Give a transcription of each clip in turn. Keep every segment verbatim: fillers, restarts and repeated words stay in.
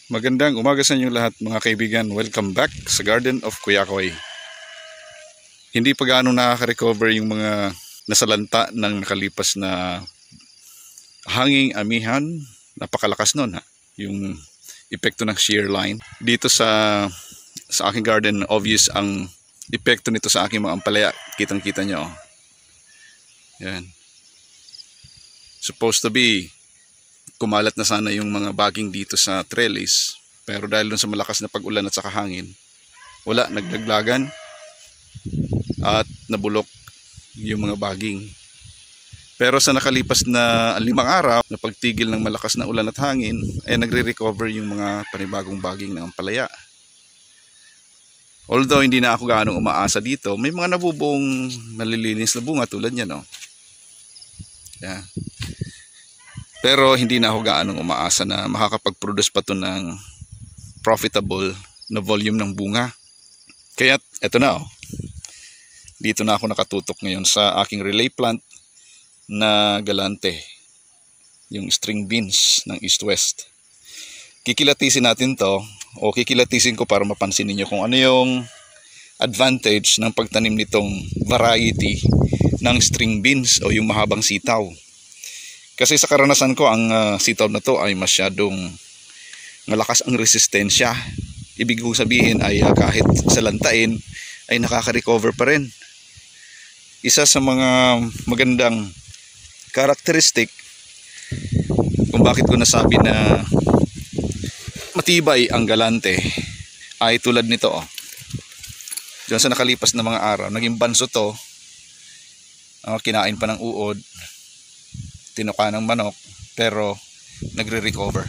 Magandang umaga sa inyo lahat mga kaibigan. Welcome back sa Garden of Kuya Koy. Hindi pa gaano nakaka-recover yung mga nasalanta ng nakalipas na hanging amihan. Napakalakas nun ha. Yung epekto ng shear line. Dito sa sa aking garden, obvious ang epekto nito sa aking mga ampalaya. Kitang kita nyo. Yan. Supposed to be kumalat na sana yung mga baging dito sa trellis, pero dahil dun sa malakas na pag-ulan at saka hangin, wala, naglaglagan at nabulok yung mga baging. Pero sa nakalipas na limang araw na pagtigil ng malakas na ulan at hangin, ay nagre-recover yung mga panibagong baging ng ampalaya. Although hindi na ako gaano umaasa dito, may mga nabubuong nalilinis na bunga tulad niya, no? Yeah. Pero hindi na ako gaanong umaasa na makakapag-produce pa ito ng profitable na volume ng bunga. Kaya eto na oh. Dito na ako nakatutok ngayon sa aking relay plant na galante. Yung string beans ng east-west. Kikilatisin natin to o kikilatisin ko para mapansin niyo kung ano yung advantage ng pagtanim nitong variety ng string beans o yung mahabang sitaw. Kasi sa karanasan ko, ang uh, sitaw na to ay masyadong malakas ang resistensya. Ibig kong sabihin ay uh, kahit salantain ay nakaka-recover pa rin. Isa sa mga magandang karakteristik kung bakit ko nasabi na matibay ang galante ay tulad nito. Oh. Diyan sa nakalipas na mga araw, naging banso to, uh, kinain pa ng uod, tinuka ng manok, pero nagre-recover.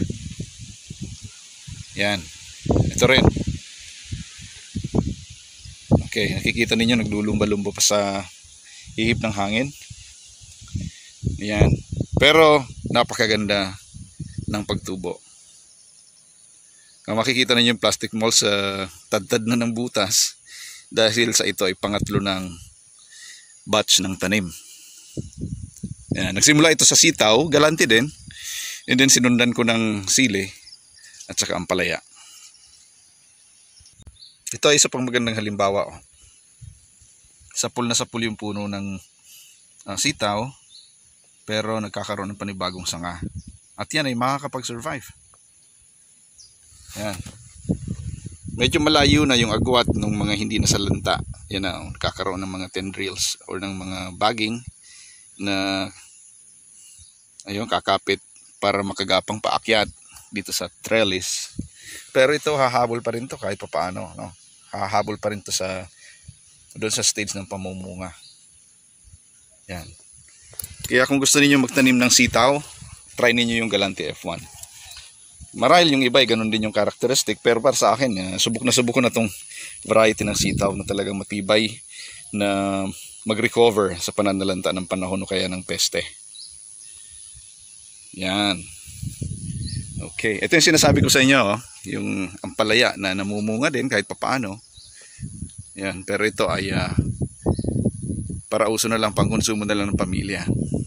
Yan. Ito rin. Okay, nakikita ninyo naglulumba-lumba pa sa ihip ng hangin. Yan. Pero napakaganda ng pagtubo. Kung makikita ninyo yung plastic mold sa tad-tad na ng butas dahil sa ito ay pangatlo ng batch ng tanim. Yan, nagsimula ito sa sitaw, galante din, and then sinundan ko ng sili at saka ampalaya. Ito ay isa pang magandang halimbawa. Oh. Sapul na sapul yung puno ng uh, sitaw, pero nagkakaroon ng panibagong sanga. At yan ay makakapag-survive. Yan. Medyo malayo na yung agwat ng mga hindi nasalanta. Yan na, oh, nagkakaroon ng mga tendrils or ng mga baging na ayun kakapit para makagapang paakyat dito sa trellis. Pero ito hahabol pa rin to kahit papaano, no? Hahabol pa rin to sa doon sa stage ng pamumunga. Yan. Kaya kung gusto niyo magtanim ng sitaw, try niyo yung Galante F one. Marahil yung iba ay ganun din yung characteristic, pero para sa akin, uh, subok na subok ko na tong variety ng sitaw na talagang matibay na mag-recover sa pananalanta ng panahon o kaya ng peste. Yan. Okay. Ito yung sinasabi ko sa inyo, oh, yung ampalaya na namumunga din kahit papaano. Yan. Pero ito ay uh, para uso na lang, pang konsumo na lang ng pamilya.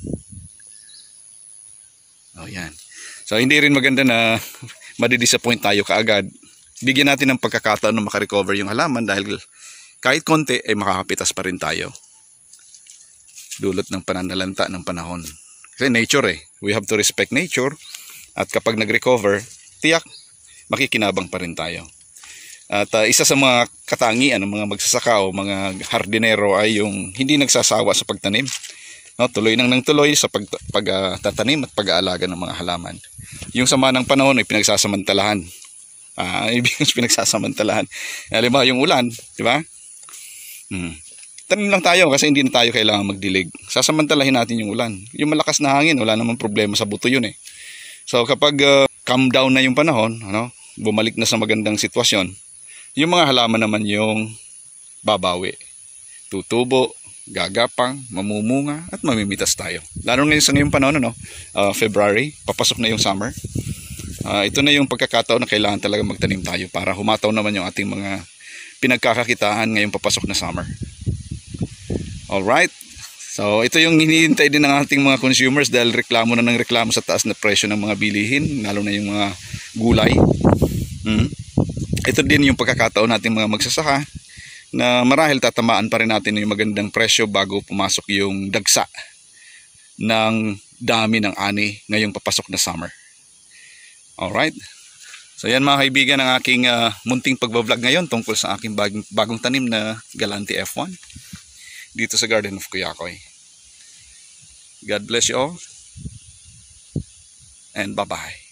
Oh, yan. So hindi rin maganda na madidisappoint tayo kaagad. Bigyan natin ng pagkakataon na makarecover yung halaman dahil kahit konti ay makakapitas pa rin tayo. Dulot ng pananalanta ng panahon. Kasi nature eh. We have to respect nature. At kapag nag-recover, tiyak, makikinabang pa rin tayo. At uh, isa sa mga katangian ng mga magsasaka o mga hardinero ay yung hindi nagsasawa sa pagtanim. No, tuloy nang nang tuloy sa pagtatanim uh, at pag-aalaga ng mga halaman. Yung sama ng panahon ay pinagsasamantalahan. Ah, uh, ibig sabihin pinagsasamantalahan. Halimbawa yung ulan, di ba? Hmm. Tanim lang tayo kasi hindi na tayo kailangan magdilig. Sasamantalahin natin yung ulan. Yung malakas na hangin, wala namang problema sa buto yun eh. So kapag uh, calm down na yung panahon, ano, bumalik na sa magandang sitwasyon, yung mga halaman naman yung babawi. Tutubo, gagapang, mamumunga, at mamimitas tayo. Lalo ngayon sa ngayong panahon, ano, uh, February, papasok na yung summer. Uh, ito na yung pagkakataon na kailangan talaga magtanim tayo para humataw naman yung ating mga pinagkakakitaan ngayong papasok na summer. Alright, so ito yung hinihintay din ng ating mga consumers dahil reklamo na ng reklamo sa taas na presyo ng mga bilihin, lalo na yung mga gulay. Mm. Ito din yung pagkakataon natin mga magsasaka na marahil tatamaan pa rin natin yung magandang presyo bago pumasok yung dagsa ng dami ng ani ngayong papasok na summer. Alright. So yan mga kaibigan ang aking uh, munting pagbablog ngayon tungkol sa aking bagong, bagong tanim na Galante F one dito sa Garden of Kuyakoy. God bless you all and bye bye.